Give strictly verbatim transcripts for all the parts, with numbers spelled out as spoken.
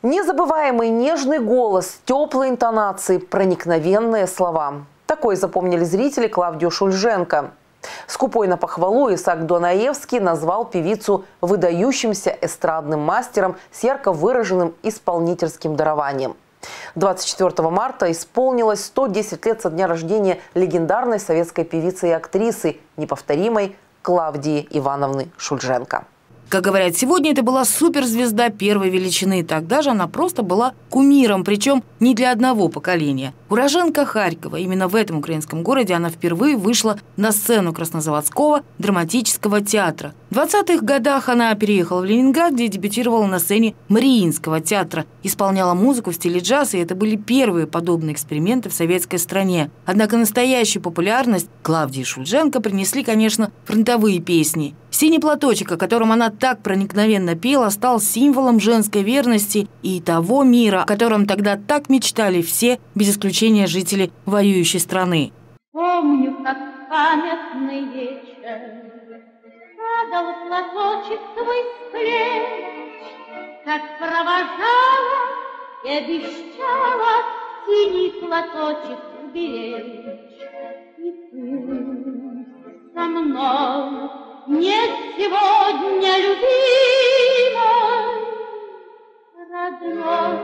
Незабываемый нежный голос, теплые интонации, проникновенные слова. Такой запомнили зрители Клавдию Шульженко. Скупой на похвалу Исаак Дунаевский назвал певицу выдающимся эстрадным мастером с ярко выраженным исполнительским дарованием. двадцать четвёртого марта исполнилось сто десять лет со дня рождения легендарной советской певицы и актрисы, неповторимой Клавдии Ивановны Шульженко. Как говорят, сегодня это была суперзвезда первой величины. Тогда же она просто была кумиром, причем не для одного поколения. Уроженка Харькова. Именно в этом украинском городе она впервые вышла на сцену Краснозаводского драматического театра. В двадцатых годах она переехала в Ленинград, где дебютировала на сцене Мариинского театра. Исполняла музыку в стиле джаз, и это были первые подобные эксперименты в советской стране. Однако настоящую популярность Клавдии Шульженко принесли, конечно, фронтовые песни. «Синий платочек», о котором она так проникновенно пела, стал символом женской верности и того мира, о котором тогда так мечтали все, без исключения жители воюющей страны. Помню, как памятный вечер падал платочек твой с плеч, как провожала и обещала синий платочек уберечь. И ты со мной нет сегодня любимой, родной.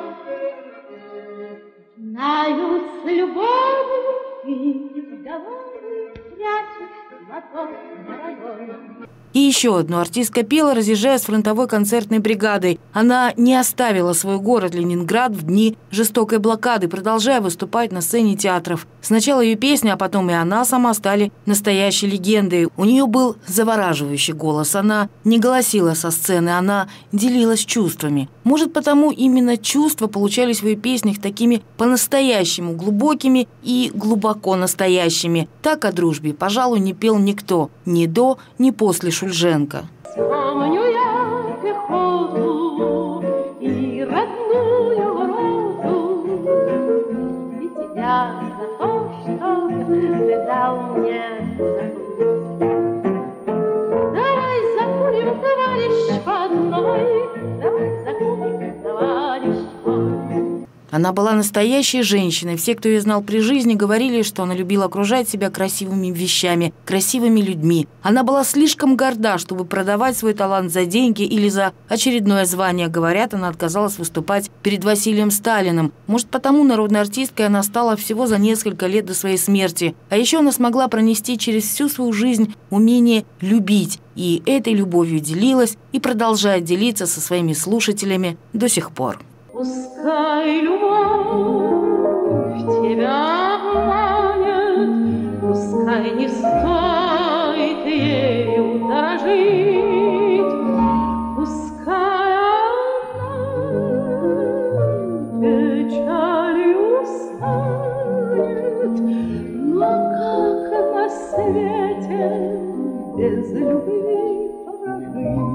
Знаю, с любовью ты в голове прячешь платок дорогой. И еще одну артистка пела, разъезжая с фронтовой концертной бригадой. Она не оставила свой город Ленинград в дни жестокой блокады, продолжая выступать на сцене театров. Сначала ее песня, а потом и она сама стали настоящей легендой. У нее был завораживающий голос. Она не голосила со сцены, она делилась чувствами. Может, потому именно чувства получались в ее песнях такими по-настоящему глубокими и глубоко настоящими. Так о дружбе, пожалуй, не пел никто. Ни до, ни после Шульженко. Помню я пехоту и родную розу, и тебя за то, что ты дал мне. Давай закурим, товарищ, по одной, давай закурим, товарищ, по одной. Она была настоящей женщиной. Все, кто ее знал при жизни, говорили, что она любила окружать себя красивыми вещами, красивыми людьми. Она была слишком горда, чтобы продавать свой талант за деньги или за очередное звание. Говорят, она отказалась выступать перед Василием Сталиным. Может, потому народной артисткой она стала всего за несколько лет до своей смерти. А еще она смогла пронести через всю свою жизнь умение любить. И этой любовью делилась и продолжает делиться со своими слушателями до сих пор. Пускай любовь тебя манит, пускай не стоит ею дорожить, пускай она печалью станет, но как на свете без любви прожить?